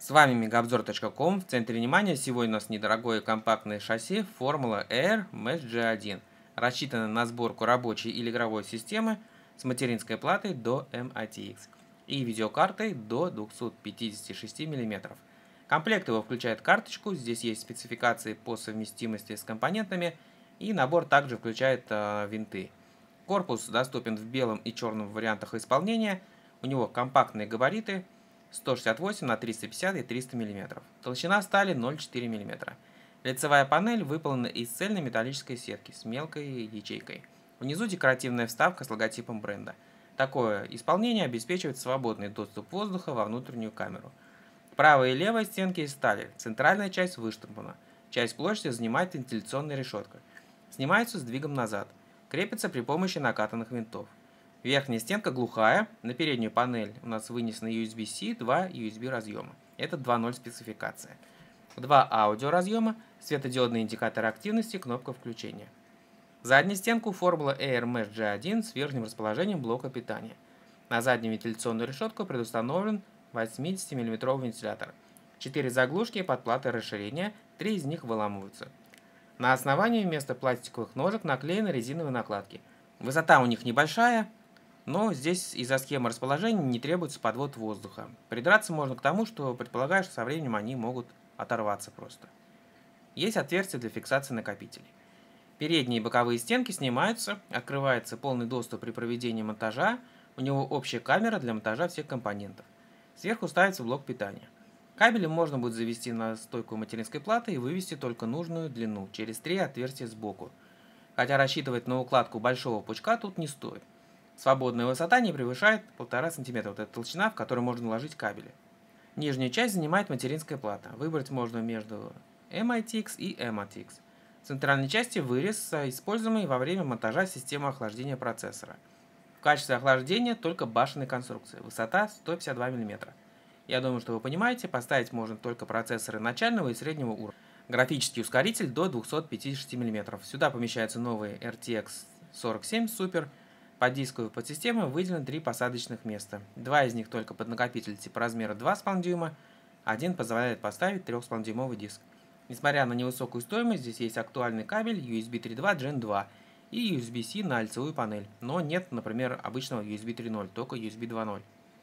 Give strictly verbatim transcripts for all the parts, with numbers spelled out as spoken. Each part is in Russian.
С вами мегаобзор точка ком. В центре внимания сегодня у нас недорогое компактное шасси Formula Air Mesh джи один, рассчитано на сборку рабочей или игровой системы с материнской платой до эм эй ти экс и видеокартой до двухсот пятидесяти шести миллиметров. Комплект его включает карточку, здесь есть спецификации по совместимости с компонентами, и набор также включает э, винты. Корпус доступен в белом и черном вариантах исполнения, у него компактные габариты сто шестьдесят восемь на триста пятьдесят и триста миллиметров. Толщина стали ноль целых четыре десятых миллиметра. Лицевая панель выполнена из цельной металлической сетки с мелкой ячейкой. Внизу декоративная вставка с логотипом бренда. Такое исполнение обеспечивает свободный доступ воздуха во внутреннюю камеру. Правая и левая стенки из стали, центральная часть выштампована. Часть площади занимает вентиляционная решетка. Снимается сдвигом назад. Крепится при помощи накатанных винтов. Верхняя стенка глухая, на переднюю панель у нас вынесены ю эс би-C, два ю эс би разъема. Это два ноль спецификация. Два аудиоразъема, светодиодный индикатор активности, кнопка включения. Заднюю стенку Formula Air Mesh джи один с верхним расположением блока питания. На заднюю вентиляционную решетку предустановлен восьмидесятимиллиметровый вентилятор. Четыре заглушки под платой расширения, три из них выламываются. На основании вместо пластиковых ножек наклеены резиновые накладки. Высота у них небольшая, но здесь из-за схемы расположения не требуется подвод воздуха. Придраться можно к тому, что предполагаю, что со временем они могут оторваться просто. Есть отверстие для фиксации накопителей. Передние и боковые стенки снимаются, открывается полный доступ при проведении монтажа, у него общая камера для монтажа всех компонентов. Сверху ставится блок питания. Кабели можно будет завести на стойку материнской платы и вывести только нужную длину, через три отверстия сбоку. Хотя рассчитывать на укладку большого пучка тут не стоит. Свободная высота не превышает полтора сантиметра, вот эта толщина, в которой можно ложить кабели. Нижнюю часть занимает материнская плата. Выбрать можно между эм эй ти экс и эм эй ти экс. В центральной части вырез, используемый во время монтажа системы охлаждения процессора. В качестве охлаждения только башенная конструкция, высота сто пятьдесят два миллиметра. Я думаю, что вы понимаете, поставить можно только процессоры начального и среднего уровня. Графический ускоритель до двухсот пятидесяти шести миллиметров. Сюда помещается новый эр ти экс сорок семь Super. Под дисковую подсистему выделено три посадочных места. Два из них только под накопитель типа размера два с половиной дюйма, один позволяет поставить трёх с половиной дюймовый диск. Несмотря на невысокую стоимость, здесь есть актуальный кабель ю эс би три точка два джен два и ю эс би-C на лицевую панель, но нет, например, обычного ю эс би три точка ноль, только ю эс би два точка ноль.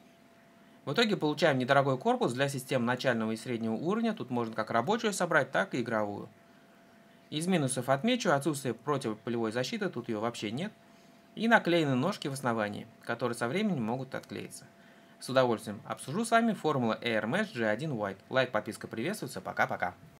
В итоге получаем недорогой корпус для систем начального и среднего уровня, тут можно как рабочую собрать, так и игровую. Из минусов отмечу отсутствие противопылевой защиты, тут ее вообще нет. И наклеены ножки в основании, которые со временем могут отклеиться. С удовольствием обсужу с вами Formula Air Mesh джи один White. Лайк, подписка приветствуется. Пока-пока.